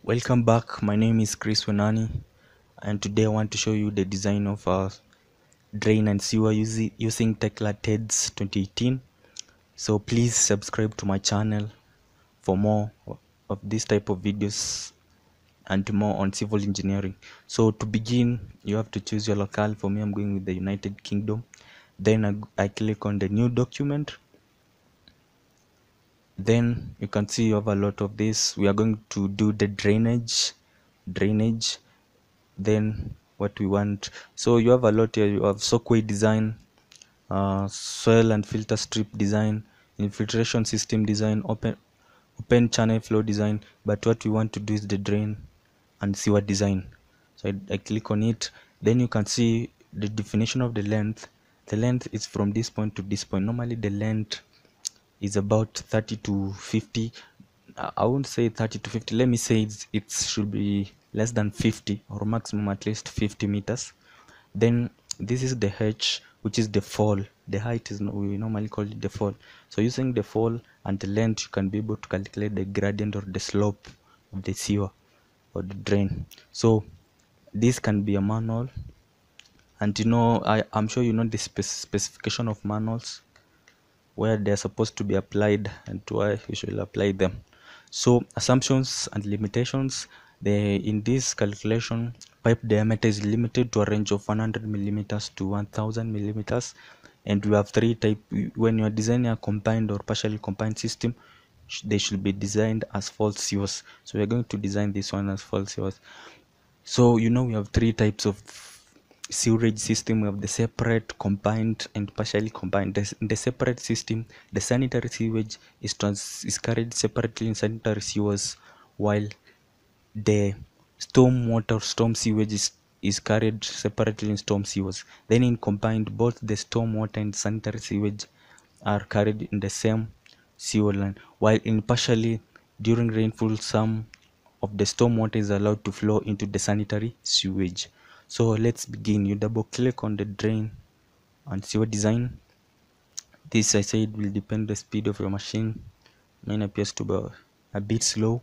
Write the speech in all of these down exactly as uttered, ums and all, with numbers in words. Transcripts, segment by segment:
Welcome back. My name is Chris Wenani, and today I want to show you the design of a drain and sewer using, using Tekla Tedds twenty eighteen. So please subscribe to my channel for more of this type of videos and more on civil engineering. So to begin, you have to choose your locale. For me, I'm going with the United Kingdom. Then I, I click on the new document. Then you can see you have a lot of this. We are going to do the drainage drainage then what we want. So you have a lot here. You have soakway design, uh, soil and filter strip design, infiltration system design, open open channel flow design. But what we want to do is the drain and sewer design. So I, I click on it. Then you can see the definition of the length. The length is from this point to this point. Normally the length is about thirty to fifty. I won't say thirty to fifty. Let me say it's, it should be less than fifty or maximum at least fifty meters. Then this is the H, which is the fall. The height is, we normally call it the fall. So using the fall and the length, you can be able to calculate the gradient or the slope of the sewer or the drain. So this can be a manual, and you know, I, I'm sure you know the spec specification of manuals, where they're supposed to be applied and why you should apply them. So assumptions and limitations. They, in this calculation, pipe diameter is limited to a range of one hundred millimeters to one thousand millimeters, and we have three type. When you are designing a combined or partially combined system, they should be designed as false sewers. So we're going to design this one as false sewers. So you know, we have three types of sewerage system. We have the separate, combined, and partially combined. The, in the separate system, the sanitary sewage is trans is carried separately in sanitary sewers, while the storm water, storm sewage is, is carried separately in storm sewers. Then in combined, both the storm water and sanitary sewage are carried in the same sewer line, while in partially, during rainfall, some of the storm water is allowed to flow into the sanitary sewage. So let's begin. You double click on the drain and sewer design. This, I said, will depend the speed of your machine. Mine appears to be a bit slow.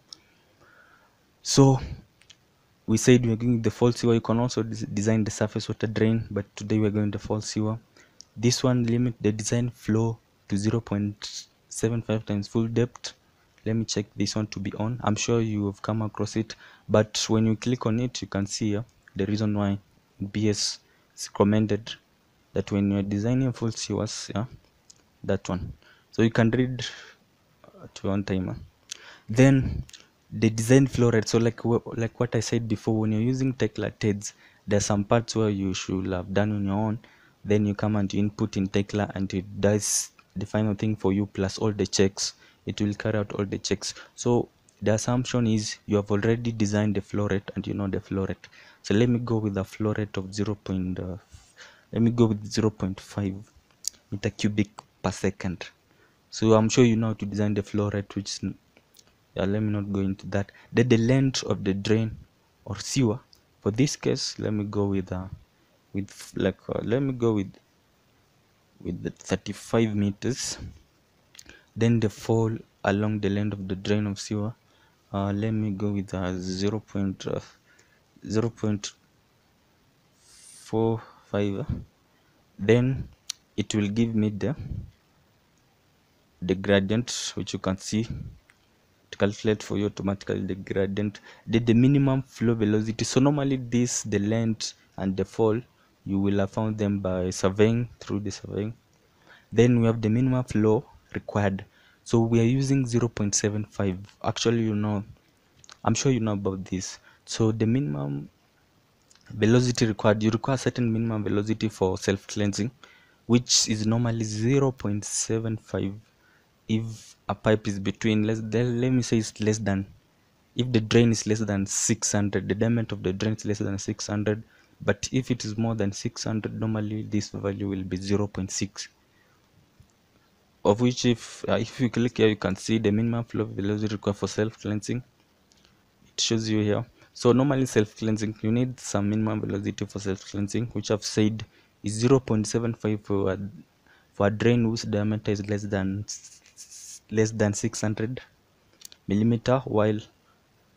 So we said we're going the false sewer. You can also design the surface water drain, but today we're going the false sewer. This one limit the design flow to zero point seven five times full depth. Let me check this one to be on. I'm sure you have come across it, but when you click on it, you can see uh, the reason why B S is recommended that when you're designing full sewers, yeah, that one. So you can read at one timer. Then the design flow rate. So like like what I said before, when you're using Tekla Tedds, there's some parts where you should have done on your own. Then you come and you input in Tekla, and it does the final thing for you plus all the checks. It will carry out all the checks. So the assumption is you have already designed the flow rate and you know the flow rate. So let me go with a flow rate of zero. Uh, let me go with zero point five meter cubic per second. So I'm sure you know how to design the flow rate, which is, yeah, let me not go into that. Then the length of the drain or sewer. For this case, let me go with uh with like uh, let me go with with the thirty-five meters. Then the fall along the length of the drain of sewer, uh let me go with uh, zero point four five. Then it will give me the the gradient, which you can see to calculate for you automatically the gradient. The, the minimum flow velocity. So normally this, the length and the fall, you will have found them by surveying, through the surveying. Then we have the minimum flow required. So we are using zero point seven five. Actually, you know, I'm sure you know about this. So the minimum velocity required, you require certain minimum velocity for self-cleansing, which is normally zero point seven five. If a pipe is between, let's let me say it's less than, if the drain is less than six hundred, the diameter of the drain is less than six hundred. But if it is more than six hundred, normally this value will be zero point six, of which if uh, if you click here, you can see the minimum flow velocity required for self-cleansing. It shows you here. So normally self-cleansing, you need some minimum velocity for self-cleansing, which I've said is zero point seven five for a, for a drain whose diameter is less than less than six hundred millimeter, while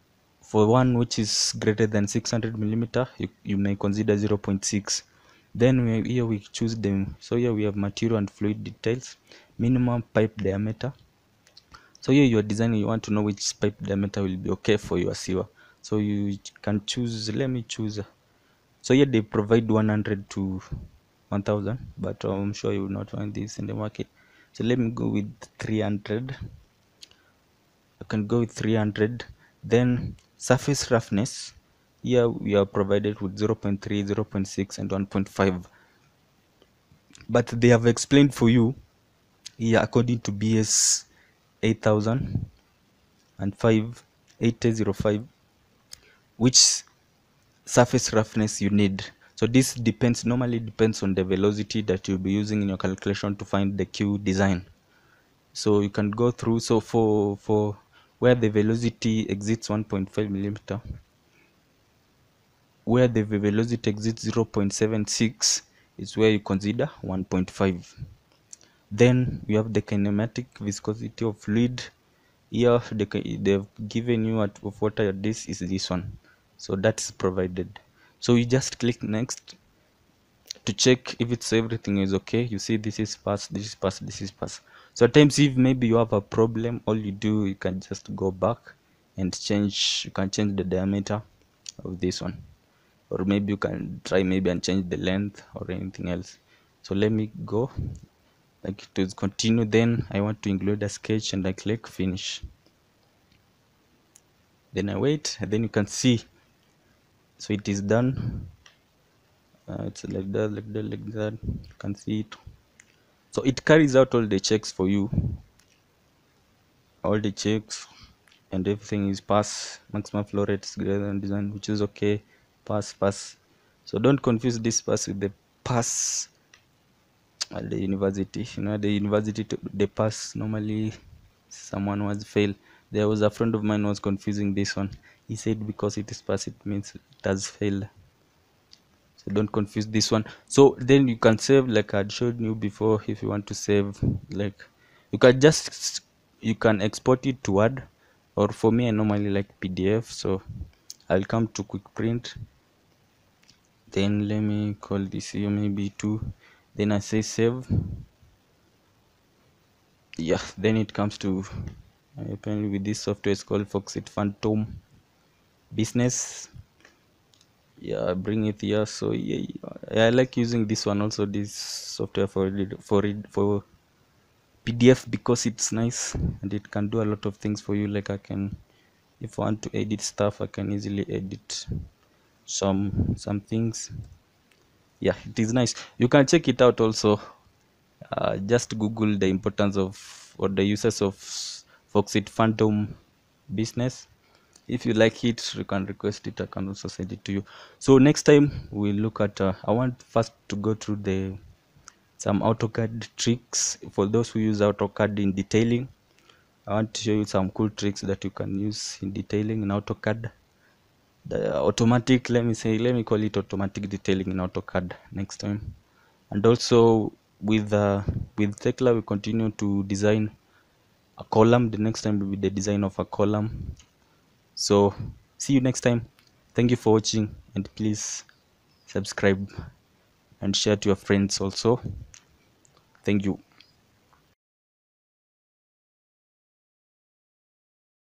For one which is greater than six hundred millimeter, you, you may consider zero point six. Then we, here we choose them. So here we have material and fluid details, minimum pipe diameter. So here you are designing, you want to know which pipe diameter will be okay for your sewer. So you can choose, let me choose. So here they provide one hundred to one thousand, but I'm sure you will not find this in the market. So let me go with three hundred. I can go with three hundred. Then surface roughness. Here we are provided with zero point three, zero point six, and one point five. But they have explained for you here according to B S eight thousand and five eight zero five, which surface roughness you need. So this depends, normally depends on the velocity that you'll be using in your calculation to find the Q design. So you can go through. So for for where the velocity exceeds one point five millimeter, where the velocity exceeds zero point seven six is where you consider one point five. Then you have the kinematic viscosity of fluid. Here the, they've given you at of water, this is this one, so that's provided. So you just click next to check if it's everything is okay. You see this is pass, this is pass, this is pass. So at times if maybe you have a problem, all you do, you can just go back and change, you can change the diameter of this one, or maybe you can try maybe and change the length or anything else. So let me go like to continue. Then I want to include a sketch and I click finish. Then I wait, and then you can see, so it is done. Uh, it's like that, like that, like that. You can see it. So it carries out all the checks for you, all the checks, and everything is pass. Maximum flow rate is greater than design, which is okay. Pass, pass. So don't confuse this pass with the pass at the university. You know, the university, to, the pass normally someone was fail. There was a friend of mine was confusing this one. He said because it is pass, it means it has failed. So don't confuse this one. So then you can save like I showed you before. If you want to save, like you can just, you can export it to Word, or for me I normally like P D F, so I'll come to quick print. Then let me call this here maybe two. Then I say save. Yeah, then it comes to apparently with this software. It's called Foxit Phantom Business. Yeah, bring it here. So yeah, I like using this one also, this software for for for P D F, because it's nice and it can do a lot of things for you. Like I can, if I want to edit stuff, I can easily edit some some things. Yeah, it is nice. You can check it out also. Uh, just Google the importance of or the uses of Foxit Phantom Business. If you like it, you can request it. I can also send it to you. So next time we'll look at uh, I want first to go through the some AutoCAD tricks for those who use AutoCAD in detailing. I want to show you some cool tricks that you can use in detailing in AutoCAD. The automatic, let me say, let me call it automatic detailing in AutoCAD next time. And also with uh, with Tekla, we continue to design a column. The next time will be the design of a column. So see you next time. Thank you for watching, and please subscribe and share to your friends also. Thank you.